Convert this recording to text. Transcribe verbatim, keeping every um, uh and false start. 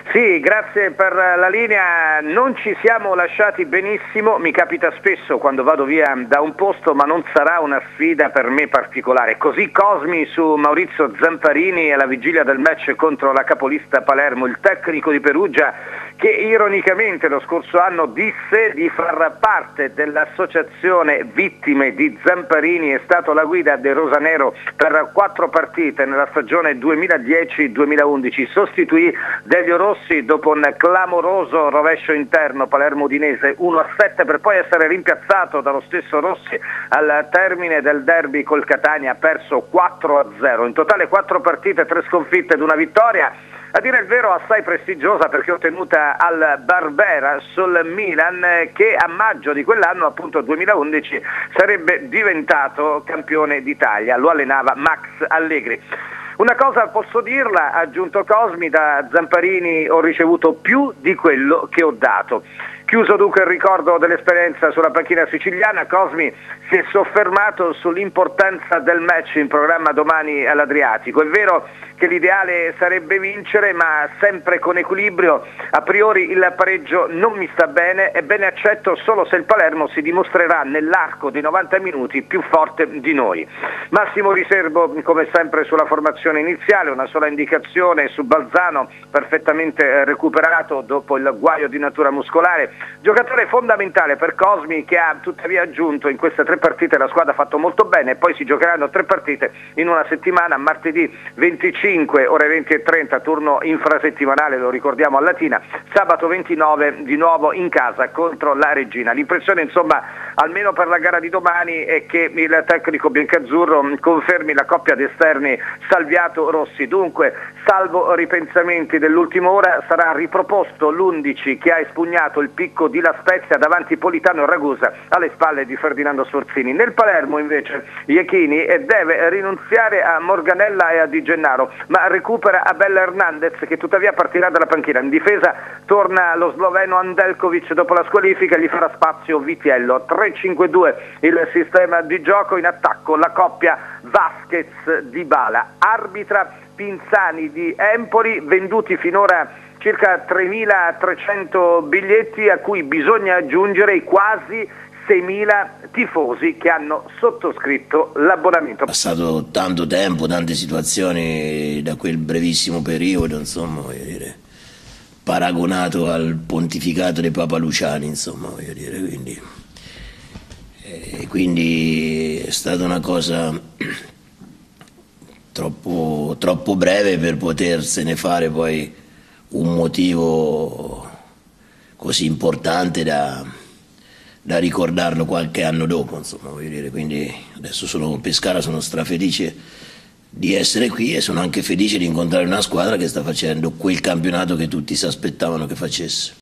Sì, grazie per la linea. Non ci siamo lasciati benissimo, mi capita spesso quando vado via da un posto, ma non sarà una sfida per me particolare. Così Cosmi su Maurizio Zamparini alla vigilia del match contro la capolista Palermo, il tecnico di Perugia che ironicamente lo scorso anno disse di far parte dell'associazione vittime di Zamparini, è stato la guida del Rosanero per quattro partite nella stagione duemiladieci duemilaundici, sostituì Delio Rossi dopo un clamoroso rovescio interno Palermo-Udinese uno a sette per poi essere rimpiazzato dallo stesso Rossi al termine del derby col Catania, perso quattro a zero, in totale quattro partite, tre sconfitte ed una vittoria. A dire il vero assai prestigiosa perché ottenuta al Barbera sul Milan che a maggio di quell'anno, appunto duemilaundici, sarebbe diventato campione d'Italia, lo allenava Max Allegri. Una cosa posso dirla, ha aggiunto Cosmi, da Zamparini ho ricevuto più di quello che ho dato. Chiuso dunque il ricordo dell'esperienza sulla panchina siciliana, Cosmi si è soffermato sull'importanza del match in programma domani all'Adriatico. È vero che l'ideale sarebbe vincere, ma sempre con equilibrio. A priori il pareggio non mi sta bene, ebbene accetto solo se il Palermo si dimostrerà nell'arco di novanta minuti più forte di noi. Massimo riservo come sempre sulla formazione iniziale, una sola indicazione su Balzano, perfettamente recuperato dopo il guaio di natura muscolare. Giocatore fondamentale per Cosmi che ha tuttavia aggiunto in queste tre partite la squadra ha fatto molto bene e poi si giocheranno tre partite in una settimana, martedì venticinque ore venti e trenta turno infrasettimanale, lo ricordiamo a Latina, sabato ventinove di nuovo in casa contro la Regina. L'impressione insomma almeno per la gara di domani è che il tecnico biancazzurro confermi la coppia di esterni Salviato-Rossi, dunque salvo ripensamenti dell'ultima ora sarà riproposto l'undici che ha espugnato il picco di La Spezia davanti Politano e Ragusa alle spalle di Ferdinando Sforzini. Nel Palermo invece Iachini deve rinunziare a Morganella e a Di Gennaro, ma recupera Abel Hernandez che tuttavia partirà dalla panchina. In difesa torna lo sloveno Andelkovic dopo la squalifica, gli farà spazio Vitiello. tre cinque due il sistema di gioco, in attacco la coppia Vasquez-Dybala. Arbitra Pinzani di Empoli, venduti finora circa tremilatrecento biglietti a cui bisogna aggiungere i quasi seimila tifosi che hanno sottoscritto l'abbonamento. È passato tanto tempo, tante situazioni da quel brevissimo periodo, insomma, voglio dire, paragonato al pontificato dei Papa Luciani, insomma, voglio dire, quindi, e quindi è stata una cosa troppo, troppo breve per potersene fare poi un motivo così importante da, da ricordarlo qualche anno dopo, insomma, voglio dire, quindi adesso sono Pescara, sono strafelice di essere qui e sono anche felice di incontrare una squadra che sta facendo quel campionato che tutti si aspettavano che facesse.